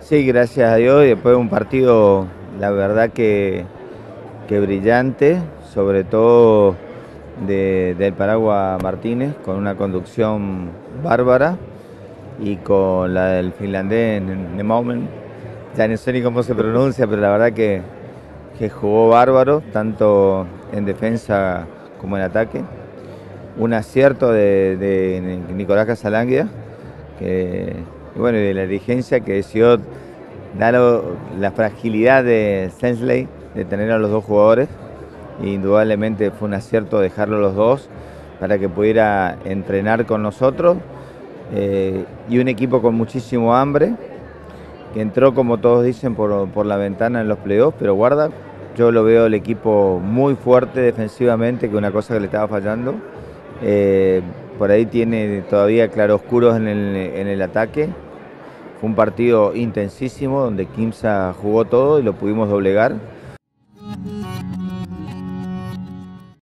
Sí, gracias a Dios. Y después de un partido, la verdad que brillante, sobre todo del Paragua Martínez, con una conducción bárbara y con la del finlandés Nemaumen. Ya no sé ni cómo se pronuncia, pero la verdad que jugó bárbaro, tanto en defensa como en ataque. Un acierto de Nicolás Casalanguia, que, y bueno, y de la dirigencia que decidió dar la fragilidad de Sensley de tener a los dos jugadores. Indudablemente fue un acierto dejarlo los dos para que pudiera entrenar con nosotros. Y un equipo con muchísimo hambre, que entró, como todos dicen, por la ventana en los playoffs, pero guarda, yo lo veo el equipo muy fuerte defensivamente, que una cosa que le estaba fallando. Eh, por ahí tiene todavía claroscuros en el ataque. Fue un partido intensísimo donde Quimsa jugó todo y lo pudimos doblegar.